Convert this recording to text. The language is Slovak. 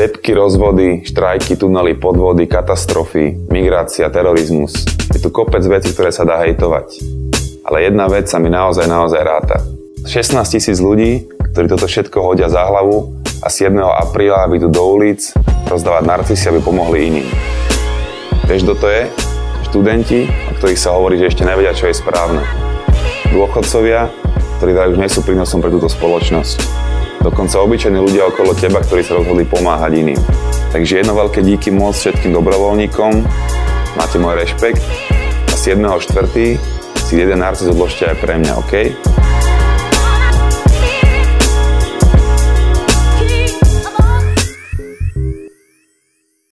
Depky, rozvody, štrajky, tunely, podvody, katastrofy, migrácia, terorizmus. Je tu kopec vecí, ktoré sa dá hejtovať. Ale jedna vec sa mi naozaj ráta. 16 000 ľudí, ktorí toto všetko hodia za hlavu a 7. apríla vyjdú do ulic rozdávať narcisy, aby pomohli iným. Vieš, kto to je? Študenti, o ktorých sa hovorí, že ešte nevedia, čo je správne. Dôchodcovia, ktorí už nie sú prínosom pre túto spoločnosť. Dokonca obyčajní ľudia okolo teba, ktorí sa rozhodli pomáhať iným. Takže jedno veľké díky moc všetkým dobrovoľníkom, máte môj rešpekt a 7.4. si jeden narcis odložte aj pre mňa, OK?